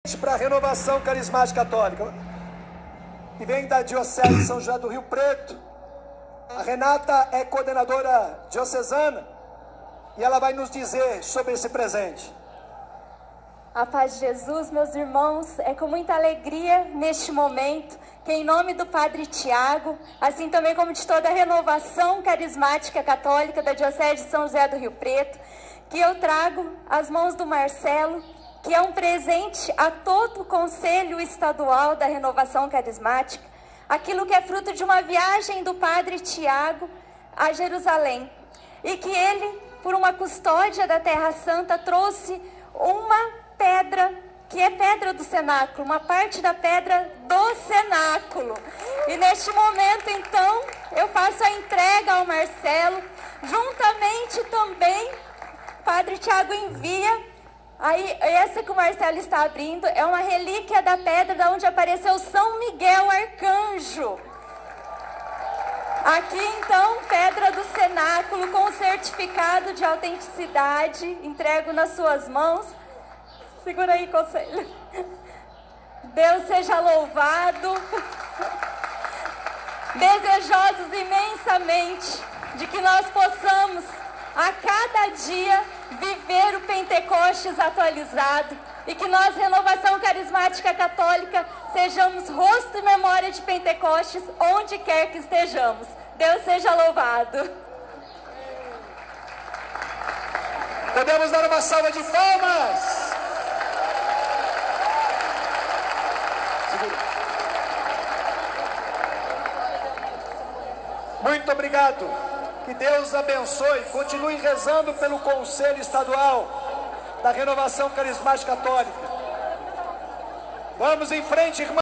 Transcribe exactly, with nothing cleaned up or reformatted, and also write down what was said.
para a Renovação Carismática Católica, que vem da Diocese de São José do Rio Preto. A Renata é coordenadora diocesana e ela vai nos dizer sobre esse presente. A paz de Jesus, meus irmãos, é com muita alegria neste momento que, em nome do Padre Tiago, assim também como de toda a Renovação Carismática Católica da Diocese de São José do Rio Preto, que eu trago às mãos do Marcelo, que é um presente a todo o Conselho Estadual da Renovação Carismática, aquilo que é fruto de uma viagem do Padre Tiago a Jerusalém, e que ele, por uma custódia da Terra Santa, trouxe uma pedra, que é pedra do cenáculo, uma parte da pedra do cenáculo. E neste momento, então, eu faço a entrega ao Marcelo, juntamente também, o Padre Tiago envia. Aí, essa que o Marcelo está abrindo é uma relíquia da pedra da onde apareceu São Miguel Arcanjo. Aqui, então, pedra do cenáculo com certificado de autenticidade, entrego nas suas mãos. Segura aí, conselho. Deus seja louvado. Desejosos imensamente de que nós possamos, a cada dia, viver o Pentecostes atualizado, e que nós, Renovação Carismática Católica, sejamos rosto e memória de Pentecostes onde quer que estejamos. Deus seja louvado. Podemos dar uma salva de palmas? Muito obrigado. Que Deus abençoe. Continue rezando pelo Conselho Estadual da Renovação Carismática Católica. Vamos em frente, irmão.